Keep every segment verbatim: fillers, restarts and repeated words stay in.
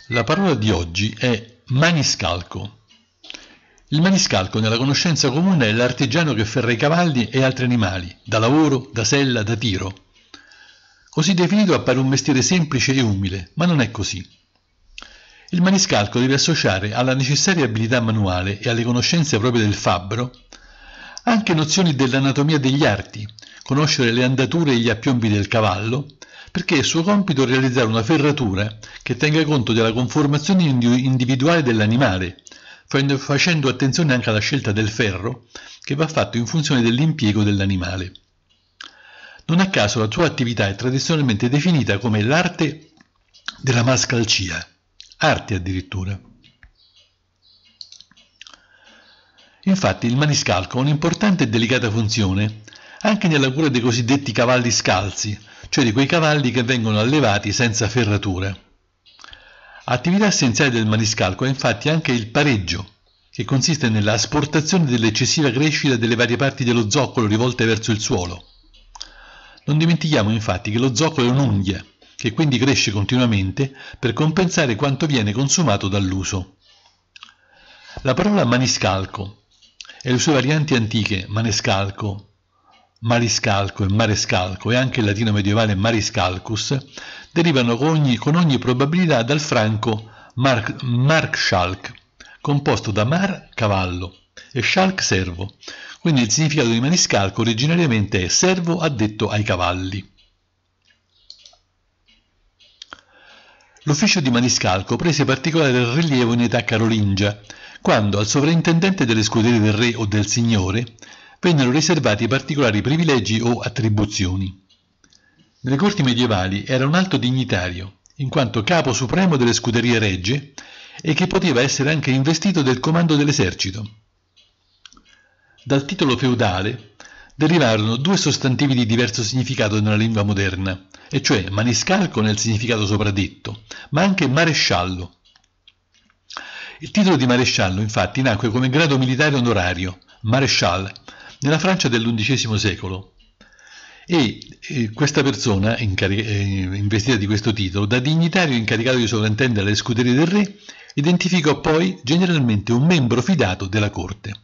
La parola di oggi è maniscalco. Il maniscalco nella conoscenza comune è l'artigiano che ferra i cavalli e altri animali, da lavoro, da sella, da tiro. Così definito appare un mestiere semplice e umile, ma non è così. Il maniscalco deve associare alla necessaria abilità manuale e alle conoscenze proprie del fabbro anche nozioni dell'anatomia degli arti, conoscere le andature e gli appiombi del cavallo, perché è suo compito realizzare una ferratura che tenga conto della conformazione individuale dell'animale, facendo attenzione anche alla scelta del ferro che va fatto in funzione dell'impiego dell'animale. Non a caso la sua attività è tradizionalmente definita come l'arte della mascalcia, arte addirittura. Infatti il maniscalco ha un'importante e delicata funzione anche nella cura dei cosiddetti cavalli scalzi, cioè di quei cavalli che vengono allevati senza ferratura. Attività essenziale del maniscalco è infatti anche il pareggio, che consiste nella asportazione dell'eccessiva crescita delle varie parti dello zoccolo rivolte verso il suolo. Non dimentichiamo infatti che lo zoccolo è un'unghia, che quindi cresce continuamente per compensare quanto viene consumato dall'uso. La parola maniscalco e le sue varianti antiche manescalco, mariscalco e marescalco e anche il latino medievale mariscalcus derivano con ogni, con ogni probabilità dal franco mar, markschalk, composto da mar, cavallo, e schalk, servo. Quindi il significato di maniscalco originariamente è servo addetto ai cavalli. L'ufficio di maniscalco prese particolare rilievo in età carolingia, quando al sovrintendente delle scuderie del re o del signore vennero riservati particolari privilegi o attribuzioni. Nelle corti medievali era un alto dignitario, in quanto capo supremo delle scuderie regge e che poteva essere anche investito del comando dell'esercito. Dal titolo feudale derivarono due sostantivi di diverso significato nella lingua moderna, e cioè maniscalco nel significato sopradetto, ma anche maresciallo. Il titolo di maresciallo infatti nacque come grado militare onorario, maréchal, nella Francia dell'undicesimo secolo, e eh, questa persona incarica, eh, investita di questo titolo, da dignitario incaricato di sovrintendere le scuderie del re, identificò poi generalmente un membro fidato della corte.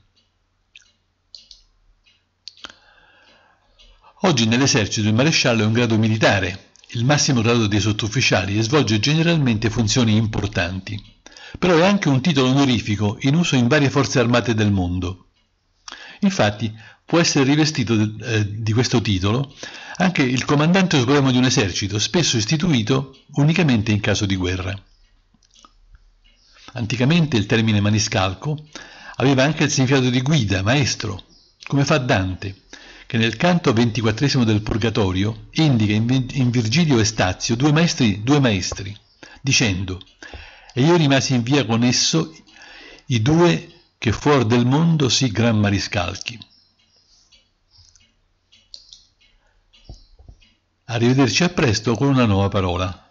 Oggi nell'esercito il maresciallo è un grado militare, il massimo grado dei sottufficiali, e svolge generalmente funzioni importanti, però è anche un titolo onorifico in uso in varie forze armate del mondo. Infatti può essere rivestito eh, di questo titolo anche il comandante supremo di un esercito, spesso istituito unicamente in caso di guerra. Anticamente il termine maniscalco aveva anche il significato di guida, maestro, come fa Dante, che nel canto ventiquattresimo del Purgatorio indica in Virgilio e Stazio due maestri, due maestri, dicendo: «E io rimasi in via con esso i due che fuor del mondo sì gran mariscalchi». Arrivederci a presto con una nuova parola.